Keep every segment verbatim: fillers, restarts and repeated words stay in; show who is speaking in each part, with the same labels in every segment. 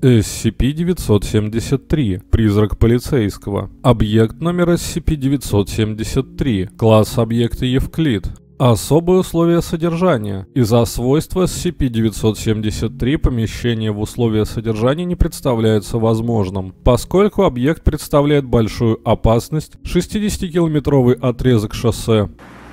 Speaker 1: эс си пи девятьсот семьдесят три. Призрак полицейского. Объект номер эс си пи девятьсот семьдесят три. Класс объекта Евклид. Особые условия содержания. Из-за свойств эс си пи девятьсот семьдесят три помещение в условия содержания не представляется возможным, поскольку объект представляет большую опасность. шестидесятикилометровый отрезок шоссе,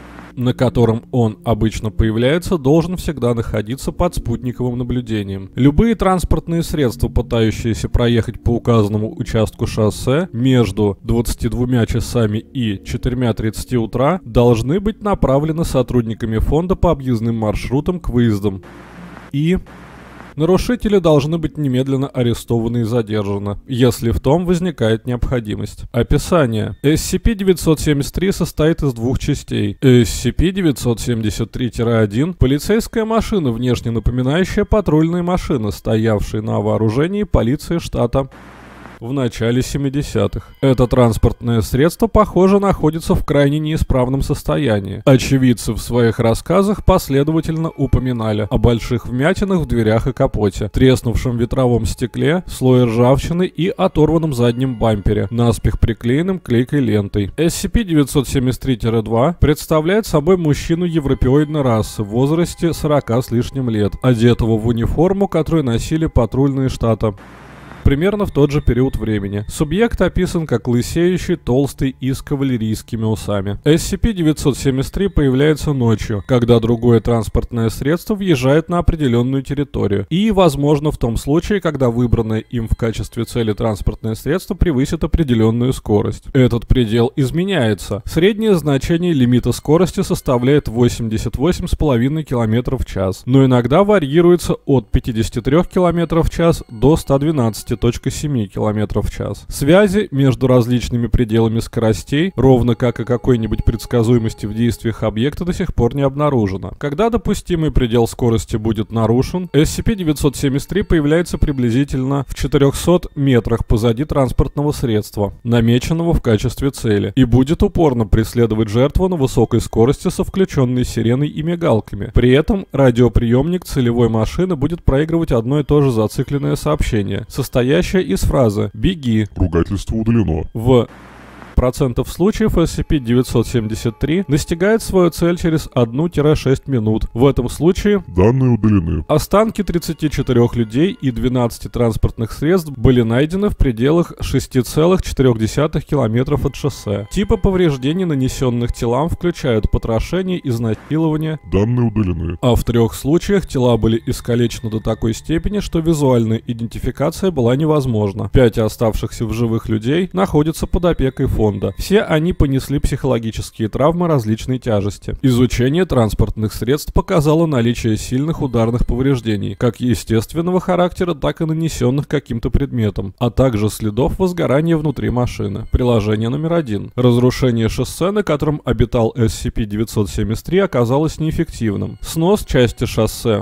Speaker 1: на котором он обычно появляется, должен всегда находиться под спутниковым наблюдением. Любые транспортные средства, пытающиеся проехать по указанному участку шоссе между двадцатью двумя часами и четырьмя тридцатью утра, должны быть направлены сотрудниками фонда по объездным маршрутам к выездам. И... нарушители должны быть немедленно арестованы и задержаны, если в том возникает необходимость. Описание. эс си пи девятьсот семьдесят три состоит из двух частей. эс си пи девятьсот семьдесят три один – полицейская машина, внешне напоминающая патрульные машины, стоявшие на вооружении полиции штата в начале семидесятых. Это транспортное средство, похоже, находится в крайне неисправном состоянии. Очевидцы в своих рассказах последовательно упоминали о больших вмятинах в дверях и капоте, треснувшем ветровом стекле, слое ржавчины и оторванном заднем бампере, наспех приклеенным клейкой лентой. эс си пи девятьсот семьдесят три два представляет собой мужчину европеоидной расы в возрасте сорока с лишним лет, одетого в униформу, которую носили патрульные штата примерно в тот же период времени. Субъект описан как лысеющий, толстый и с кавалерийскими усами. эс си пи девятьсот семьдесят три появляется ночью, когда другое транспортное средство въезжает на определенную территорию, и, возможно, в том случае, когда выбранное им в качестве цели транспортное средство превысит определенную скорость. Этот предел изменяется. Среднее значение лимита скорости составляет восемьдесят восемь и пять километров в час, но иногда варьируется от пятидесяти трёх километров в час до ста двенадцати целых семи десятых километров в час. Связи между различными пределами скоростей, ровно как и какой-нибудь предсказуемости в действиях объекта, до сих пор не обнаружено. Когда допустимый предел скорости будет нарушен, эс си пи девятьсот семьдесят три появляется приблизительно в четырёхстах метрах позади транспортного средства, намеченного в качестве цели, и будет упорно преследовать жертву на высокой скорости со включенной сиреной и мигалками. При этом радиоприемник целевой машины будет проигрывать одно и то же зацикленное сообщение, состоящее из фразы «беги»,
Speaker 2: ругательство удалено,
Speaker 1: в процентов случаев эс си пи девятьсот семьдесят три достигает свою цель через одну-шесть минут. В этом случае
Speaker 2: данные удалены.
Speaker 1: Останки тридцати четырёх людей и двенадцати транспортных средств были найдены в пределах шести целых четырёх десятых километров от шоссе. Типы повреждений, нанесенных телам, включают потрошение, изнасилование.
Speaker 2: Данные удалены.
Speaker 1: А в трех случаях тела были искалечены до такой степени, что визуальная идентификация была невозможна. Пять оставшихся в живых людей находятся под опекой фонда. Все они понесли психологические травмы различной тяжести. Изучение транспортных средств показало наличие сильных ударных повреждений, как естественного характера, так и нанесенных каким-то предметом, а также следов возгорания внутри машины. Приложение номер один. Разрушение шоссе, на котором обитал эс си пи девятьсот семьдесят три, оказалось неэффективным. Снос части шоссе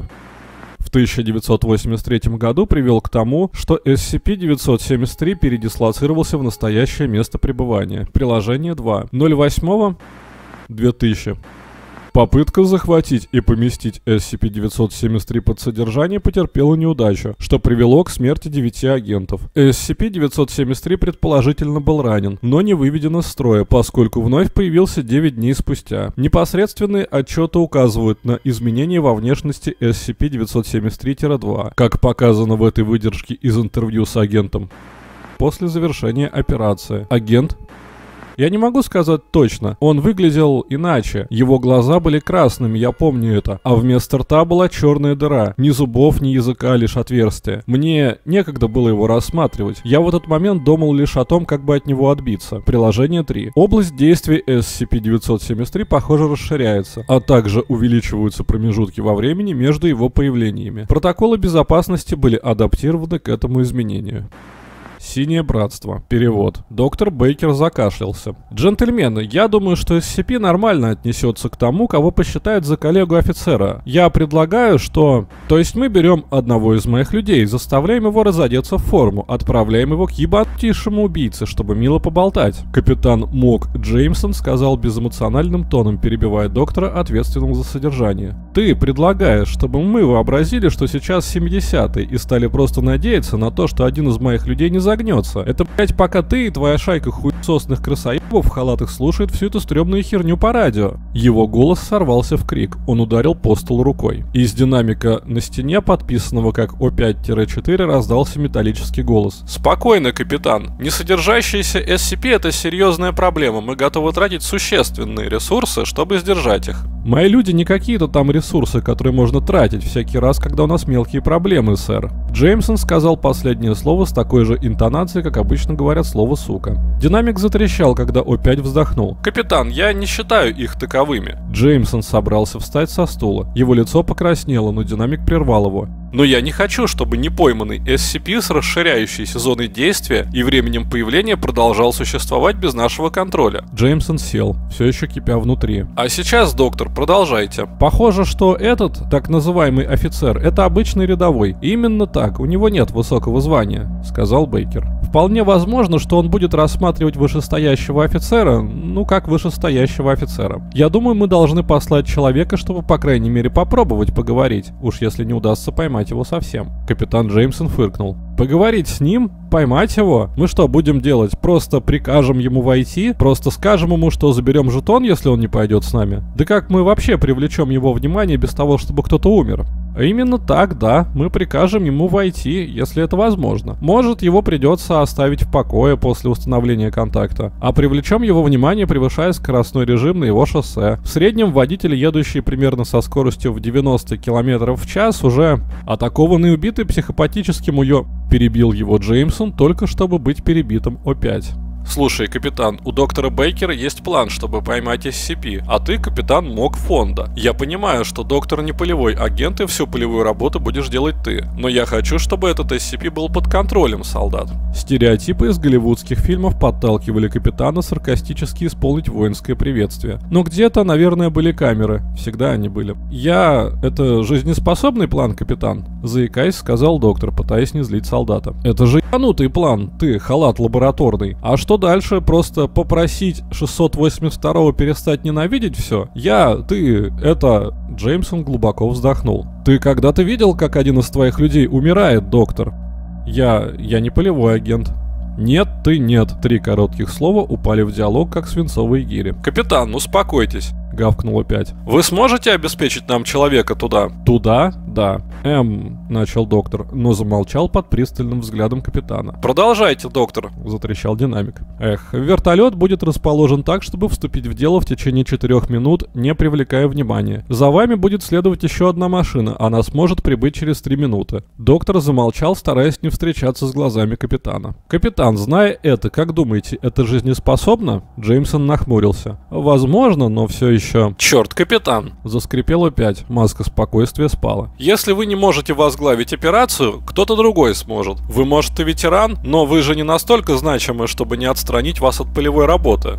Speaker 1: в тысяча девятьсот восемьдесят третьем году привел к тому, что эс си пи девятьсот семьдесят три передислоцировался в настоящее место пребывания. Приложение два. ноль восемь две тысячи. Попытка захватить и поместить эс си пи девятьсот семьдесят три под содержание потерпела неудачу, что привело к смерти девяти агентов. эс си пи девятьсот семьдесят три предположительно был ранен, но не выведен из строя, поскольку вновь появился девять дней спустя. Непосредственные отчеты указывают на изменения во внешности эс си пи девятьсот семьдесят три два, как показано в этой выдержке из интервью с агентом. После завершения операции агент... Я не могу сказать точно, он выглядел иначе. Его глаза были красными, я помню это. А вместо рта была черная дыра. Ни зубов, ни языка, лишь отверстие. Мне некогда было его рассматривать. Я в этот момент думал лишь о том, как бы от него отбиться. Приложение три. Область действия эс си пи девятьсот семьдесят три, похоже, расширяется, а также увеличиваются промежутки во времени между его появлениями. Протоколы безопасности были адаптированы к этому изменению. Синее братство. Перевод. Доктор Бейкер закашлялся. Джентльмены, я думаю, что эс си пи нормально отнесется к тому, кого посчитает за коллегу офицера. Я предлагаю, что... То есть мы берем одного из моих людей, заставляем его разодеться в форму, отправляем его к ебатейшему убийце, чтобы мило поболтать. Капитан Мок Джеймсон сказал безэмоциональным тоном, перебивая доктора, ответственного за содержание. Ты предлагаешь, чтобы мы вообразили, что сейчас семидесятые, и стали просто надеяться на то, что один из моих людей не загнется. Это, блять, пока ты и твоя шайка хуесосных красоебов в халатах слушает всю эту стрёмную херню по радио. Его голос сорвался в крик. Он ударил по столу рукой. Из динамика на стене, подписанного как О пять четыре, раздался металлический голос. «Спокойно, капитан. Несодержащиеся эс си пи — это серьезная проблема. Мы готовы тратить существенные ресурсы, чтобы сдержать их». Мои люди не какие-то там ресурсы, которые можно тратить всякий раз, когда у нас мелкие проблемы, сэр. Джеймсон сказал последнее слово с такой же интонацией, как обычно говорят слово «сука». Динамик затрещал, когда О пять вздохнул. «Капитан, я не считаю их таковыми». Джеймсон собрался встать со стула. Его лицо покраснело, но динамик прервал его. «Но я не хочу, чтобы непойманный эс си пи с расширяющейся зоной действия и временем появления продолжал существовать без нашего контроля». Джеймсон сел, все еще кипя внутри. «А сейчас, доктор, продолжайте». «Похоже, что этот, так называемый офицер, это обычный рядовой. Именно так, у него нет высокого звания», — сказал Бейкер. «Вполне возможно, что он будет рассматривать вышестоящего офицера, ну как вышестоящего офицера. Я думаю, мы должны послать человека, чтобы, по крайней мере, попробовать поговорить, уж если не удастся поймать его совсем». Капитан Джеймсон фыркнул. «Поговорить с ним? Поймать его? Мы что будем делать? Просто прикажем ему войти? Просто скажем ему, что заберем жетон, если он не пойдет с нами? Да как мы вообще привлечем его внимание без того, чтобы кто-то умер?» А именно так, да, мы прикажем ему войти, если это возможно. Может, его придется оставить в покое после установления контакта, а привлечем его внимание, превышая скоростной режим на его шоссе. В среднем водители, едущие примерно со скоростью в девяносто километров в час, уже атакованы и убиты психопатическим уё... Перебил его Джеймсон, только чтобы быть перебитым О пять. «Слушай, капитан, у доктора Бейкера есть план, чтобы поймать эс си пи, а ты капитан МОК фонда. Я понимаю, что доктор не полевой агент и всю полевую работу будешь делать ты, но я хочу, чтобы этот эс си пи был под контролем, солдат». Стереотипы из голливудских фильмов подталкивали капитана саркастически исполнить воинское приветствие. Но где-то, наверное, были камеры. Всегда они были. «Я... это жизнеспособный план, капитан?» Заикаясь, сказал доктор, пытаясь не злить солдата. «Это же ебанутый план, ты, халат лабораторный. А что дальше? Просто попросить шестьсот восемьдесят второго перестать ненавидеть все? Я, ты, это...» Джеймсон глубоко вздохнул. «Ты когда-то видел, как один из твоих людей умирает, доктор?» «Я... я не полевой агент». «Нет, ты нет». Три коротких слова упали в диалог, как свинцовые гири. «Капитан, успокойтесь», — гавкнуло пять. «Вы сможете обеспечить нам человека туда?» «Туда? Да». «Эм...» — начал доктор, но замолчал под пристальным взглядом капитана. «Продолжайте, доктор», — затрещал динамик. «Эх, вертолет будет расположен так, чтобы вступить в дело в течение четырех минут, не привлекая внимания. За вами будет следовать еще одна машина, она сможет прибыть через три минуты». Доктор замолчал, стараясь не встречаться с глазами капитана. «Капитан, зная это, как думаете, это жизнеспособно?» Джеймсон нахмурился. «Возможно, но все еще...» «Черт, капитан!» — заскрипел опять. Маска спокойствия спала. «Если вы не можете возглавить операцию, кто-то другой сможет. Вы, может, и ветеран, но вы же не настолько значимы, чтобы не отстранить вас от полевой работы».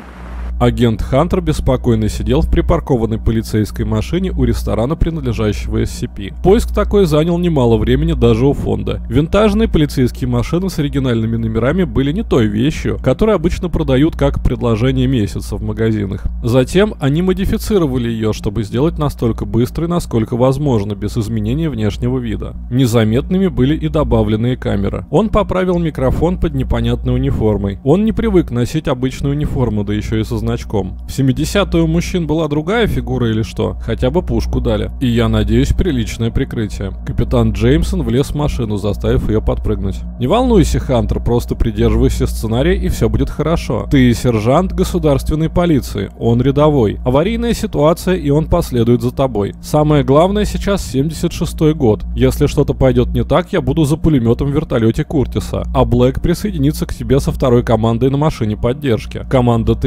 Speaker 1: Агент Хантер беспокойно сидел в припаркованной полицейской машине у ресторана, принадлежащего эс си пи. Поиск такой занял немало времени даже у фонда. Винтажные полицейские машины с оригинальными номерами были не той вещью, которую обычно продают как предложение месяца в магазинах. Затем они модифицировали ее, чтобы сделать настолько быстрой, насколько возможно, без изменения внешнего вида. Незаметными были и добавленные камеры. Он поправил микрофон под непонятной униформой. Он не привык носить обычную униформу, да еще и со значком. В семидесятые у мужчин была другая фигура или что? Хотя бы пушку дали. И я надеюсь, приличное прикрытие. Капитан Джеймсон влез в машину, заставив ее подпрыгнуть. «Не волнуйся, Хантер, просто придерживайся сценария, и все будет хорошо. Ты сержант государственной полиции, он рядовой. Аварийная ситуация, и он последует за тобой. Самое главное сейчас семьдесят шестой год. Если что-то пойдет не так, я буду за пулеметом в вертолете Куртиса, а Блэк присоединится к тебе со второй командой на машине поддержки. Команда три выдвинет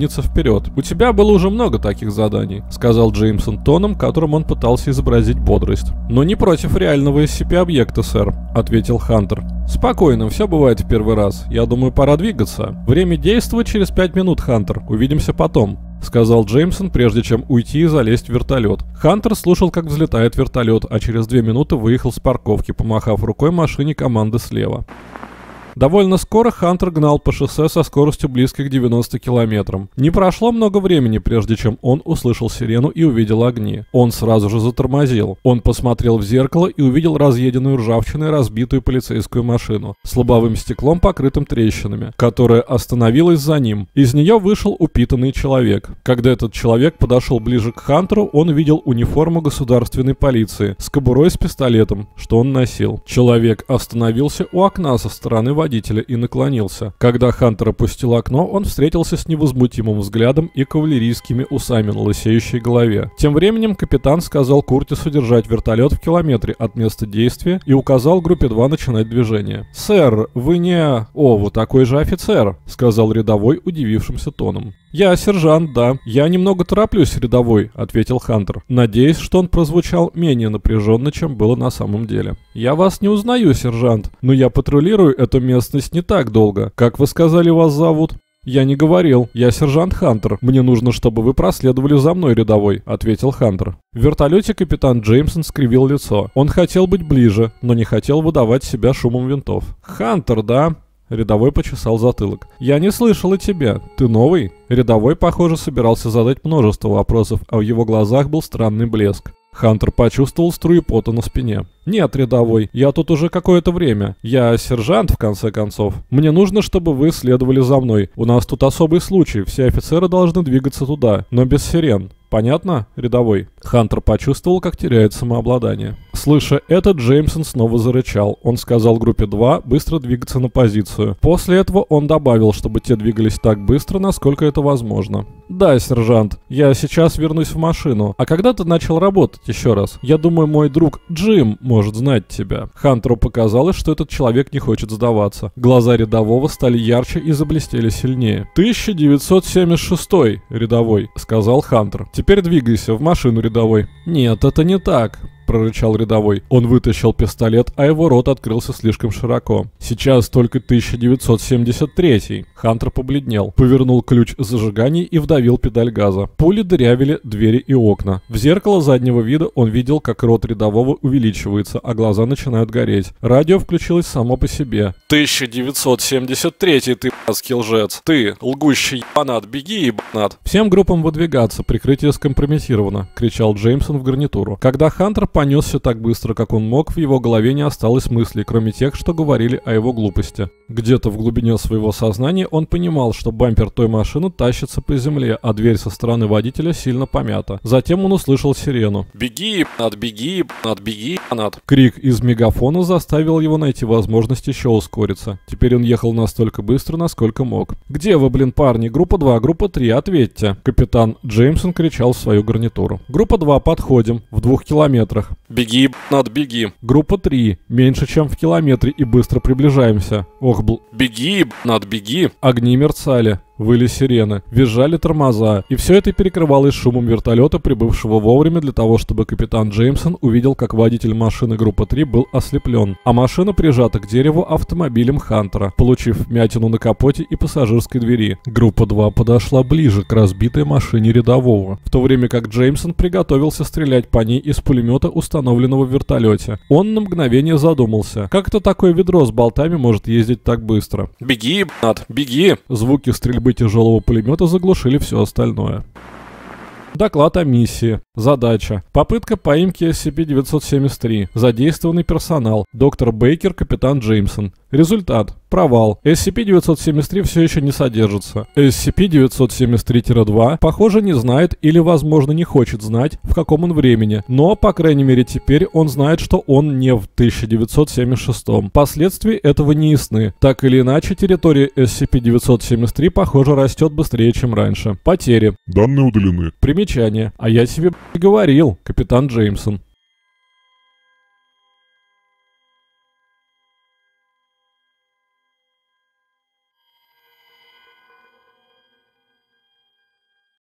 Speaker 1: двинется вперед. «У тебя было уже много таких заданий», — сказал Джеймсон тоном, которым он пытался изобразить бодрость. «Но не против реального эс си пи-объекта, сэр», — ответил Хантер. «Спокойно, все бывает в первый раз. Я думаю, пора двигаться. Время действует через пять минут, Хантер. Увидимся потом», — сказал Джеймсон, прежде чем уйти и залезть в вертолет. Хантер слушал, как взлетает вертолет, а через две минуты выехал с парковки, помахав рукой машине команды слева. Довольно скоро Хантер гнал по шоссе со скоростью близкой к девяноста километрам. Не прошло много времени, прежде чем он услышал сирену и увидел огни. Он сразу же затормозил. Он посмотрел в зеркало и увидел разъеденную ржавчиной разбитую полицейскую машину с лобовым стеклом, покрытым трещинами, которая остановилась за ним. Из нее вышел упитанный человек. Когда этот человек подошел ближе к Хантеру, он увидел униформу государственной полиции с кобурой с пистолетом, что он носил. Человек остановился у окна со стороны водителя. водителя и наклонился. Когда Хантер опустил окно, он встретился с невозмутимым взглядом и кавалерийскими усами на лысеющей голове. Тем временем капитан сказал Куртису держать вертолет в километре от места действия и указал группе два начинать движение. «Сэр, вы не...» «О, вы такой же офицер», — сказал рядовой удивившимся тоном. «Я сержант, да. Я немного тороплюсь, рядовой», — ответил Хантер, надеясь, что он прозвучал менее напряженно, чем было на самом деле. «Я вас не узнаю, сержант, но я патрулирую эту местность не так долго. Как вы сказали, вас зовут?» «Я не говорил. Я сержант Хантер. Мне нужно, чтобы вы проследовали за мной, рядовой», — ответил Хантер. В вертолете капитан Джеймсон скривил лицо. Он хотел быть ближе, но не хотел выдавать себя шумом винтов. «Хантер, да?» Рядовой почесал затылок. «Я не слышал о тебе. Ты новый?» Рядовой, похоже, собирался задать множество вопросов, а в его глазах был странный блеск. Хантер почувствовал струи пота на спине. «Нет, рядовой, я тут уже какое-то время. Я сержант, в конце концов. Мне нужно, чтобы вы следовали за мной. У нас тут особый случай, все офицеры должны двигаться туда, но без сирен. Понятно, рядовой?» Хантер почувствовал, как теряет самообладание. Слыша это, Джеймсон снова зарычал. Он сказал группе два быстро двигаться на позицию. После этого он добавил, чтобы те двигались так быстро, насколько это возможно. «Да, сержант, я сейчас вернусь в машину. А когда ты начал работать еще раз? Я думаю, мой друг Джим может знать тебя». Хантеру показалось, что этот человек не хочет сдаваться. Глаза рядового стали ярче и заблестели сильнее. «тысяча девятьсот семьдесят шестой, рядовой», — сказал Хантер. «Теперь двигайся в машину, рядовой». «Нет, это не так», — прорычал рядовой. Он вытащил пистолет, а его рот открылся слишком широко. «Сейчас только тысяча девятьсот семьдесят третий. Хантер побледнел, повернул ключ зажигания и вдавил педаль газа. Пули дырявили двери и окна. В зеркало заднего вида он видел, как рот рядового увеличивается, а глаза начинают гореть. Радио включилось само по себе. «тысяча девятьсот семьдесят третий, ты п***ский лжец! Ты, лгущий ебанат, беги, ебанат!» «Всем группам выдвигаться, прикрытие скомпрометировано!» — кричал Джеймсон в гарнитуру. Когда Хантер понесся так быстро, как он мог, в его голове не осталось мыслей, кроме тех, что говорили о его глупости. Где-то в глубине своего сознания он понимал, что бампер той машины тащится по земле, а дверь со стороны водителя сильно помята. Затем он услышал сирену. «Беги, ебанат, беги, ебанат, беги, ебанат!» Крик из мегафона заставил его найти возможность еще ускориться. Теперь он ехал настолько быстро, насколько мог. «Где вы, блин, парни? Группа два, группа три, ответьте!» Капитан Джеймсон кричал в свою гарнитуру. «Группа два, подходим. В двух километрах». «Беги, ебанат, беги!» Группа три, меньше чем в километре и быстро приближаемся. Ох, бл... «Беги, ебанат, беги!» Огни мерцали. Выли сирены, визжали тормоза, и все это перекрывалось шумом вертолета, прибывшего вовремя для того, чтобы капитан Джеймсон увидел, как водитель машины группы три был ослеплен, а машина прижата к дереву автомобилем Хантера, получив вмятину на капоте и пассажирской двери. Группа два подошла ближе к разбитой машине рядового, в то время как Джеймсон приготовился стрелять по ней из пулемета, установленного в вертолете. Он на мгновение задумался, как это такое ведро с болтами может ездить так быстро. «Беги, ебанат, беги!» Звуки стрельбы тяжелого пулемета заглушили все остальное. Доклад о миссии. Задача. Попытка поимки эс си пи девятьсот семьдесят три. Задействованный персонал. Доктор Бейкер, капитан Джеймсон. Результат. Провал. эс си пи девятьсот семьдесят три все еще не содержится. эс си пи девятьсот семьдесят три два, похоже, не знает или, возможно, не хочет знать, в каком он времени. Но, по крайней мере, теперь он знает, что он не в тысяча девятьсот семьдесят шестом. Последствия этого не ясны. Так или иначе, территория эс си пи девятьсот семьдесят три, похоже, растет быстрее, чем раньше. Потери.
Speaker 2: Данные удалены.
Speaker 1: Примечание. А я тебе говорил, капитан Джеймсон.